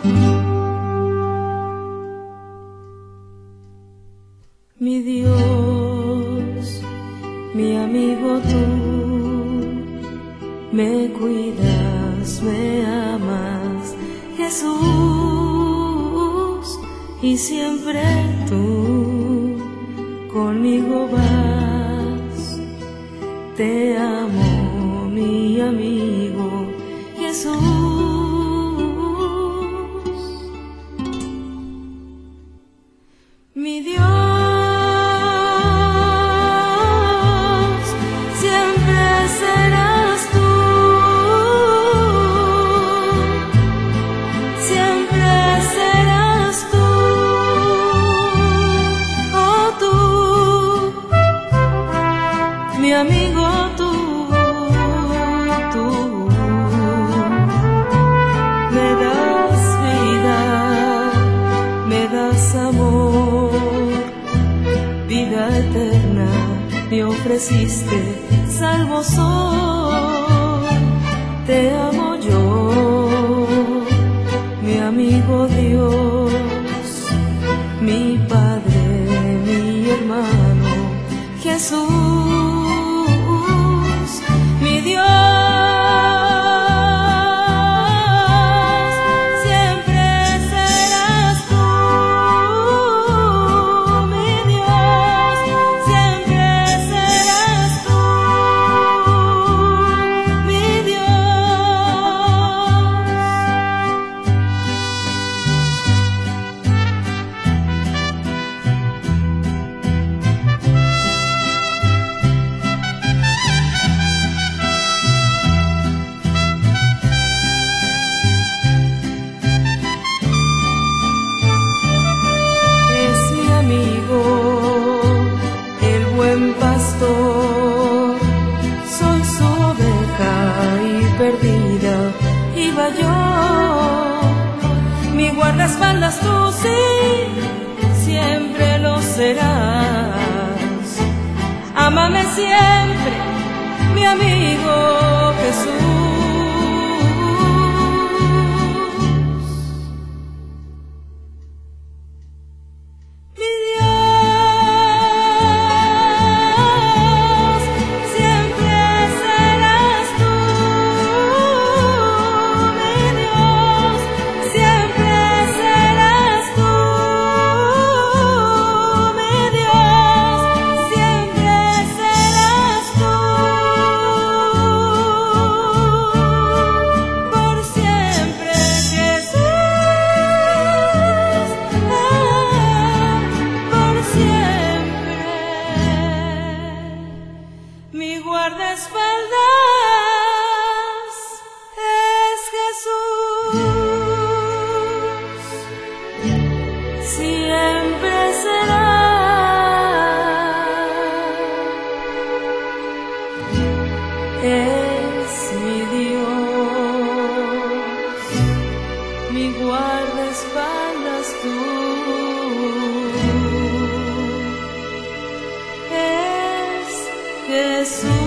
Mi Dios, mi amigo tú, me cuidas, me amas, Jesús, y siempre tú conmigo vas. Te amo, mi amigo Jesús. Mi Dios, siempre serás tú, siempre serás tú, oh tú, mi amigo tú, me das vida, me das amor, vida eterna me ofreciste, salvo soy, te amo yo, mi amigo Dios, mi Padre, mi hermano, Jesús, mi Dios. Pastor, soy su oveja y perdida iba yo, mi guardaespaldas tú sí, siempre lo serás. Ámame siempre, mi amigo Jesús. Mi guardaespaldas es Jesús, siempre será. Es mi Dios, mi guardaespaldas tú. Es Jesús.